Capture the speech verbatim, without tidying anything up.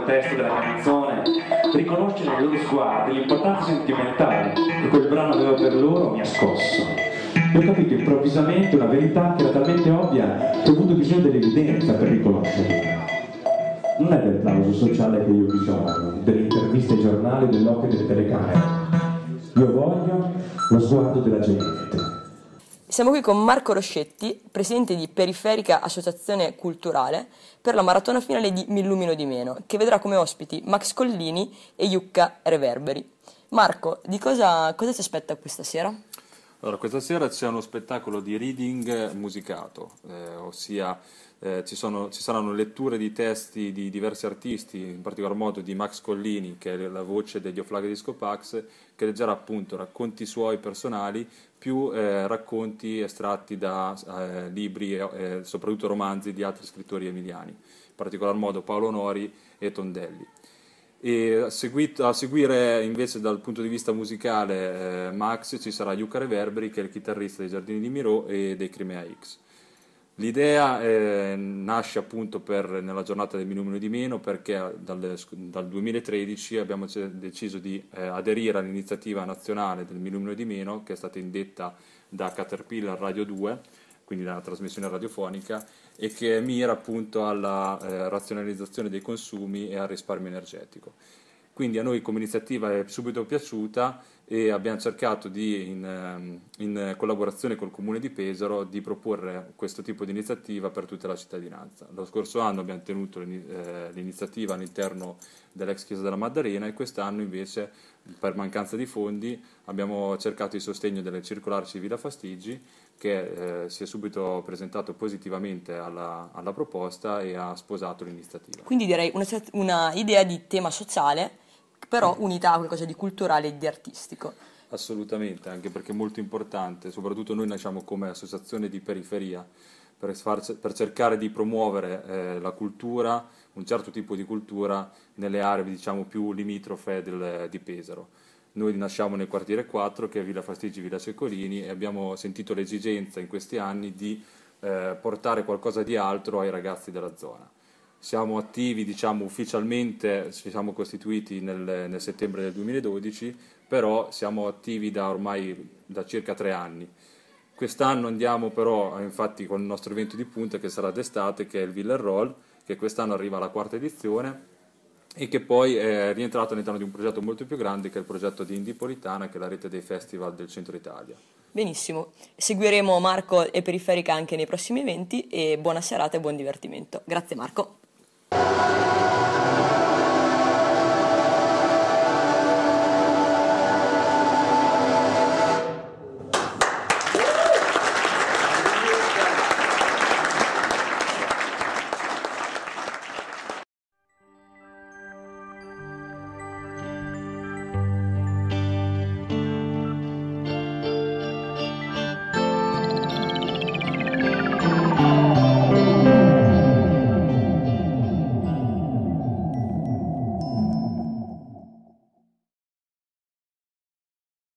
testo della canzone, riconoscere nei loro sguardi l'importanza sentimentale che quel brano aveva per loro mi ha scosso. E ho capito improvvisamente una verità che era talmente ovvia che ho avuto bisogno dell'evidenza per riconoscerla. Non è del plauso sociale che io ho bisogno, delle interviste ai giornali, dell'occhio delle telecamere. Io voglio lo sguardo della gente. Siamo qui con Marco Roscetti, presidente di Periferica Associazione Culturale, per la maratona finale di Mi illumino di meno, che vedrà come ospiti Max Collini e Jukka Reverberi. Marco, di cosa, cosa ti aspetta questa sera? Allora, questa sera c'è uno spettacolo di reading musicato, eh, ossia eh, ci, sono, ci saranno letture di testi di diversi artisti, in particolar modo di Max Collini, che è la voce degli Oflaghi Disco Pax, che leggerà appunto racconti suoi personali, più eh, racconti estratti da eh, libri e eh, soprattutto romanzi di altri scrittori emiliani, in particolar modo Paolo Nori e Tondelli. E a, seguito, a seguire invece dal punto di vista musicale eh, Max ci sarà Jukka Reverberi, che è il chitarrista dei Giardini di Miro e dei Crimea X. L'idea eh, nasce appunto per, nella giornata del Mi illumino di meno, perché dal, dal duemilatredici abbiamo deciso di eh, aderire all'iniziativa nazionale del Mi illumino di meno, che è stata indetta da Caterpillar Radio due, quindi la trasmissione radiofonica, e che mira appunto alla eh, razionalizzazione dei consumi e al risparmio energetico. Quindi a noi come iniziativa è subito piaciuta e abbiamo cercato di, in, in collaborazione col Comune di Pesaro, di proporre questo tipo di iniziativa per tutta la cittadinanza. Lo scorso anno abbiamo tenuto l'iniziativa all'interno dell'ex Chiesa della Maddalena e quest'anno invece, per mancanza di fondi, abbiamo cercato il sostegno delle Circolarci Villa Fastigi, che eh, si è subito presentato positivamente alla, alla proposta e ha sposato l'iniziativa. Quindi direi una, una idea di tema sociale, però unità a qualcosa di culturale e di artistico. Assolutamente, anche perché è molto importante, soprattutto noi nasciamo come associazione di periferia, per, far, per cercare di promuovere eh, la cultura, un certo tipo di cultura, nelle aree diciamo più limitrofe del, di Pesaro. Noi nasciamo nel quartiere quattro, che è Villa Fastigi, Villa Ceccolini, e abbiamo sentito l'esigenza in questi anni di eh, portare qualcosa di altro ai ragazzi della zona. Siamo attivi, diciamo, ufficialmente, ci siamo costituiti nel, nel settembre del duemiladodici, però siamo attivi da ormai da circa tre anni. Quest'anno andiamo però, infatti, con il nostro evento di punta che sarà d'estate, che è il Villa Roll, che quest'anno arriva alla quarta edizione e che poi è rientrato all'interno di un progetto molto più grande, che è il progetto di Indipolitana, che è la rete dei festival del centro Italia. Benissimo, seguiremo Marco e Periferica anche nei prossimi eventi e buona serata e buon divertimento. Grazie Marco.